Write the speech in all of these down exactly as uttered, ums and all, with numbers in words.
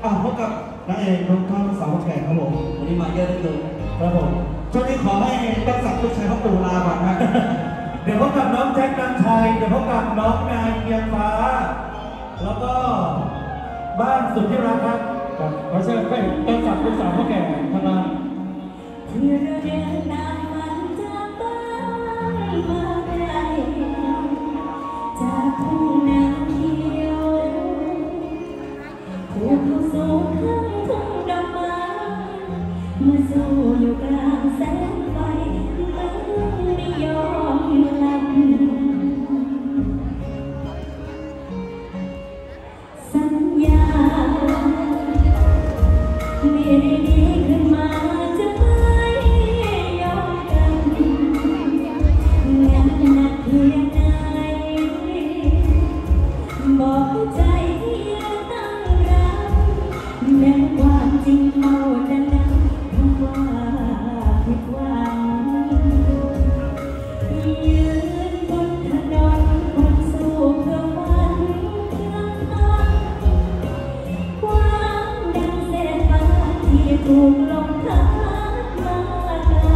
อ่ะพบกับนางเอกน้องข้าวสาวแก่ครับผมวันนี้มาเยอะที่สุดครับผมช่วงนี้ขอให้ตั้งสักดิ์ลูกชายเขาปู่ลาก่อนนะเดี๋ยวพบกับน้องแจ็คน้ำชัยเดี๋ยวพบกับน้องนายเพียงฟ้าแล้วก็บ้านสุดที่รักครับขอเชิญไปตั้งสักดิ์ลูกสาวเขาแก่ทางด้านที่เราเดินตามมันจากบ้านมาไกลจากทุ่งนาเขียวผูกเข้าสู่ข้างทุ่งดอกไม้มาสู้อยู่กลางแสงไฟมันไม่ยอมหลับสัญญาไม่ได้ดีขึ้นมาจะบอกใจยังตั้งรับแม้ความจริงเอาแต่นั้นเพราะว่าผิดหวังยืนบนถนนคนสู้เพื่อฝันลำพังความดังเศษฟ้าที่ถูกลมพัดมาไกล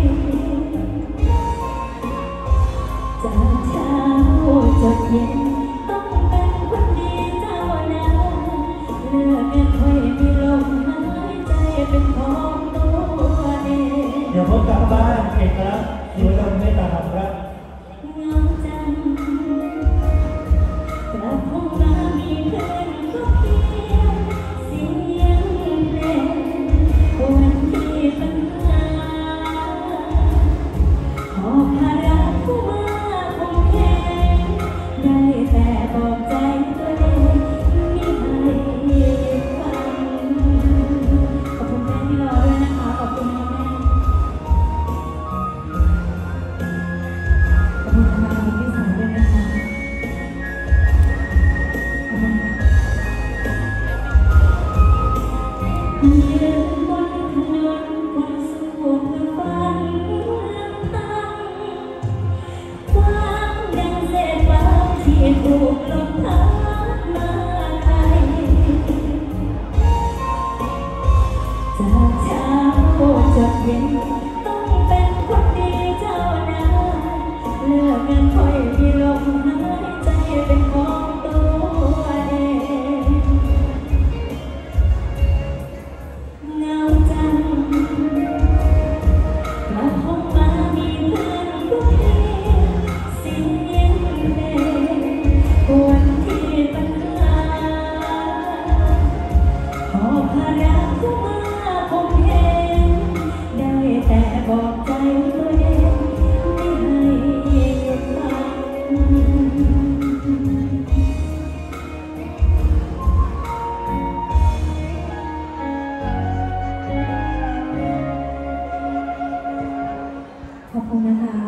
จากเช้าจนเย็นเลือกกันค่อยมีลมหายใจเป็นของตัวเองเดี๋ยวพบกับบ้านเอกลักษณ์อยู่ตรงนี้นะครับครับเงาจันกลับคงมามีเพื่อนก็เพียงเสียงเพลงวันที่ปัญหาหอบภาระผู้มาคงแค่ได้แต่บอกใจตัวเองยืนบนถนนคนสู้เพื่อฝันลำพังความดังเศษฟ้าที่ถูกลมพัดมาไกลจากเช้าจนเย็นต้องเป็นคนดีเจ้านายเลือกกันค่อยมีลมหายใจเป็นของตัวเองเงาจันกลับห้องมามีเพื่อนก็เพียงเสียงเพลงวันที่ปัญหาขอภาระผู้มาคงเห็นได้แต่บอกใจตัวเองไม่ให้ฟังขอบคุณนะคะ